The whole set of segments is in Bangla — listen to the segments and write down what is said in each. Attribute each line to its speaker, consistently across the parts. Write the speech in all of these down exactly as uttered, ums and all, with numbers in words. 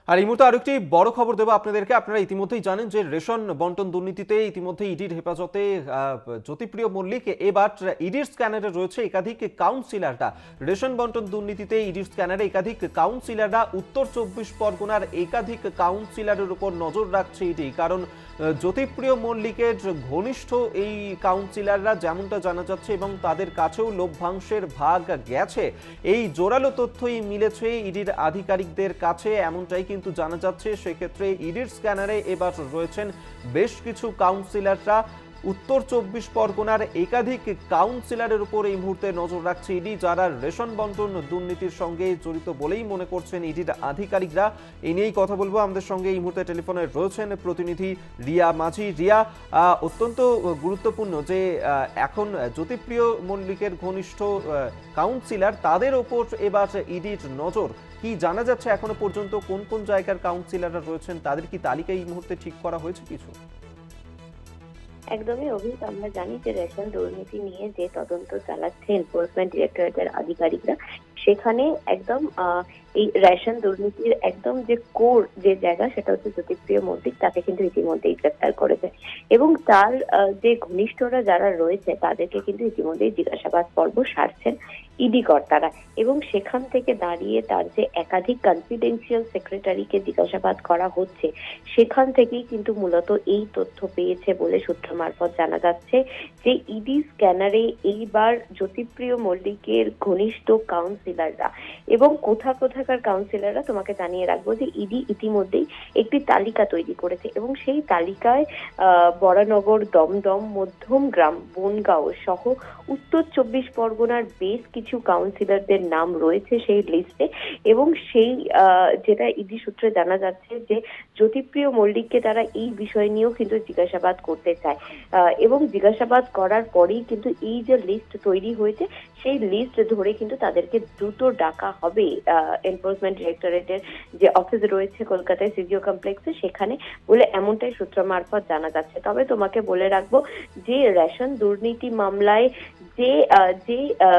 Speaker 1: আর এই মুহূর্তে আরেকটি বড় খবর দেবো আপনাদেরকে। আপনারা ইতিমধ্যেই জানেন যে রেশন বন্টন দুর্নীতিতে ইতিমধ্যে ইডির হেফাজতে জ্যোতিপ্রিয় মল্লিক, এবার ইডির স্ক্যানারে রয়েছে একাধিক কাউন্সিলররা। রেশন বন্টন দুর্নীতিতে ইডির স্ক্যানারে একাধিক কাউন্সিলররা, উত্তর চব্বিশ পরগনার একাধিক কাউন্সিলরের উপর নজর রাখছে ইডি। কারণ জ্যোতিপ্রিয় মল্লিকের ঘনিষ্ঠ এই কাউন্সিলররা, যেমনটা জানা যাচ্ছে, এবং তাদের কাছেও লভ্যাংশের ভাগ গেছে, এই জোরালো তথ্যই মিলেছে ইডির আধিকারিকদের কাছে, এমনটাই কিন্তু জানা যাচ্ছে। সেক্ষেত্রে ইডির স্ক্যানারে এবার রয়েছেন বেশ কিছু কাউন্সিলররা। উত্তর চব্বিশ পরগনার একাধিক কাউন্সিলরের উপর এই মুহূর্তে নজর রাখছে ইডি, যারা রেশন বন্টন দুর্নীতির সঙ্গে জড়িত বলেই মনে করছেন ইডির আধিকারিকরা। এই নিয়েই কথা বলবো। আমাদের সঙ্গে এই মুহূর্তে টেলিফোনে রয়েছেন প্রতিনিধি রিয়া মাঝি। রিয়া, অত্যন্ত গুরুত্বপূর্ণ যে এখন জ্যোতিপ্রিয় মল্লিকের ঘনিষ্ঠ কাউন্সিলর, তাদের ওপর এবার ইডির নজর। কি জানা যাচ্ছে এখনো পর্যন্ত, কোন কোন জায়গার কাউন্সিলররা রয়েছেন, তাদের কি তালিকা এই মুহূর্তে ঠিক করা হয়েছে কিছু?
Speaker 2: একদমই অভিক, আমরা জানি যে রেশন দুর্নীতি নিয়ে যে তদন্ত চালাচ্ছে এনফোর্সমেন্ট ডিরেক্টরেটের আধিকারিকরা, সেখানে একদম এই রেশন দুর্নীতির একদম যে কোর যে জায়গা, সেটা হচ্ছে জ্যোতিপ্রিয় মল্লিক। তাকে কিন্তু ইতিমধ্যেই গ্রেপ্তার করেছে এবং তার যে ঘনিষ্ঠরা যারা রয়েছে তাদেরকে কিন্তু ইতিমধ্যেই জিজ্ঞাসাবাদ পর্ব সারছেন ইডি কর্তারা। এবং সেখান থেকে দাঁড়িয়ে তার যে একাধিক কনফিডেন্সিয়াল সেক্রেটারিকে জিজ্ঞাসাবাদ করা হচ্ছে, সেখান থেকেই কিন্তু মূলত এই তথ্য পেয়েছে বলে সূত্র মারফত জানা যাচ্ছে যে ইডি স্ক্যানারে এইবার জ্যোতিপ্রিয় মল্লিকের ঘনিষ্ঠ কাউন্সিলররা এবং কোথা কোথাকার কাউন্সিলররা, তোমাকে জানিয়ে রাখবো যে ইডি ইতিমধ্যেই একটি তালিকা তৈরি করেছে এবং সেই তালিকায় আহ বরানগর, দমদম, মধ্যমগ্রাম, বনগাঁও সহ উত্তর চব্বিশ পরগনার বেশ কিছু কাউন্সিলরদের নাম রয়েছে সেই লিস্টে। এবং সেই যেটা ইডি সূত্রে জানা যাচ্ছে যে জ্যোতিপ্রিয় মল্লিককে তারা এই বিষয় নিয়েও কিন্তু জিজ্ঞাসাবাদ করতে চায় এবং জিজ্ঞাসাবাদ করার পরেই কিন্তু এই যে লিস্ট তৈরি হয়েছে, সেই লিস্ট ধরে কিন্তু তাদেরকে দ্রুত ডাকা হবে এনফোর্সমেন্ট ডিরেক্টরেটের যে অফিস রয়েছে কলকাতায় সিজিও কমপ্লেক্সে, সেখানে বলে এমনটাই সূত্র মারফত জানা যাচ্ছে। তবে তোমাকে বলে রাখবো যে রেশন দুর্নীতি মামলায় যে যে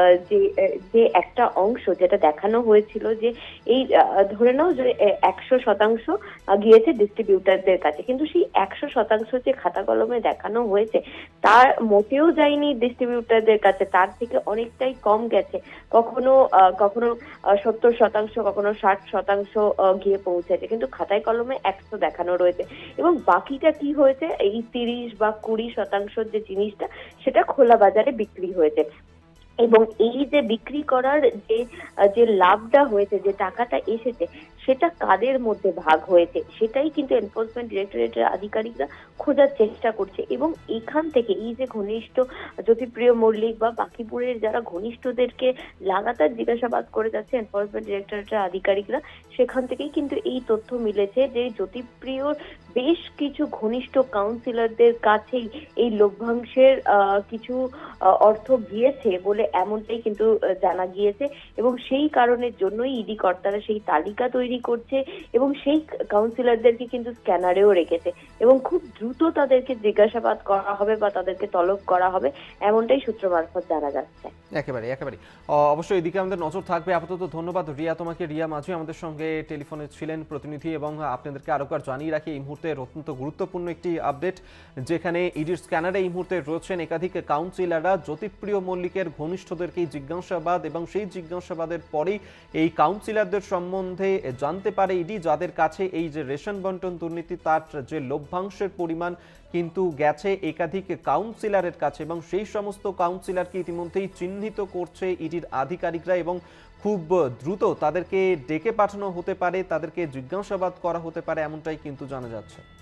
Speaker 2: যে একটা অংশ যেটা দেখানো হয়েছিল যে এই ধরে নাও যে একশো শতাংশ গিয়েছে ডিস্ট্রিবিউটারদের কাছে, কিন্তু সেই একশো শতাংশ যে খাতা কলমে দেখানো হয়েছে তার মোটেও যায়নি ডিস্ট্রিবিউটারদের কাছে, তার থেকে অনেকটাই কম গেছে। কখনো কখনো সত্তর শতাংশ, কখনো ষাট শতাংশ গিয়ে পৌঁছেছে, কিন্তু খাতায় কলমে একশো দেখানো রয়েছে। এবং বাকিটা কি হয়েছে, এই তিরিশ বা কুড়ি শতাংশের যে জিনিসটা, সেটা খোলা বাজারে বিক্রি হয়েছে। এবং এই যে বিক্রি করার যে যে লাভটা হয়েছে, যে টাকাটা এসেছে, সেটা কাদের মধ্যে ভাগ হয়েছে, সেটাই কিন্তু এনফোর্সমেন্ট ডিরেক্টরেটের আধিকারিকরা খোঁজার চেষ্টা করছে। এবং এখান থেকে এই যে ঘনিষ্ঠ জ্যোতিপ্রিয় মল্লিক বা বাকিপুরের যারা ঘনিষ্ঠদেরকে লাগাতার জিজ্ঞাসাবাদ করে যাচ্ছে এনফোর্সমেন্ট ডিরেক্টরেটের আধিকারিকরা, সেখান থেকেই কিন্তু এই তথ্য মিলেছে যে জ্যোতিপ্রিয়র বেশ কিছু ঘনিষ্ঠ কাউন্সিলরদের কাছেই এই লভ্যাংশের কিছু অর্থ গিয়েছে বলে এমনটাই কিন্তু জানা গিয়েছে। এবং সেই কারণের জন্যই ইডি কর্তারা সেই তালিকা তৈরি করছে এবং সেই কাউন্সিলরদেরকে কিন্তু স্ক্যানারেও রেখেছে এবং খুব দ্রুত তাদেরকে জিজ্ঞাসাবাদ করা হবে বা তাদেরকে তলব করা হবে, এমনটাই সূত্র মারফত জানা যাচ্ছে।
Speaker 1: একেবারে একেবারে অবশ্যই এদিকে আমাদের নজর থাকবে। আপাতত ধন্যবাদ রিয়া তোমাকে। রিয়া মাঝি আমাদের সঙ্গে টেলিফোনে ছিলেন প্রতিনিধি। এবং আপনাদেরকে আরো একবার জানিয়ে রাখি, এই মুহূর্তে অত্যন্ত গুরুত্বপূর্ণ একটি আপডেট, যেখানে ইডির স্ক্যানারে এই মুহূর্তে রয়েছেন একাধিক কাউন্সিলররা। জ্যোতিপ্রিয় মল্লিকের ঘনিষ্ঠদেরকে জিজ্ঞাসাবাদ, এবং সেই জিজ্ঞাসাবাদের পরেই এই কাউন্সিলরদের সম্বন্ধে জানতে পারে ইডি, যাদের কাছে এই যে রেশন বন্টন দুর্নীতি, তার যে লভ্যাংশের পরিমাণ কিন্তু গেছে একাধিক কাউন্সিলরের কাছে। এবং সেই সমস্ত কাউন্সিলরকে ইতিমধ্যেই চিহ্নিত করছে ইডির আধিকারিকরা এবং খুব দ্রুত তাদেরকে ডেকে পাঠানো হতে পারে, তাদেরকে জিজ্ঞাসাবাদ করা হতে পারে, এমনটাই কিন্তু জানা যাচ্ছে।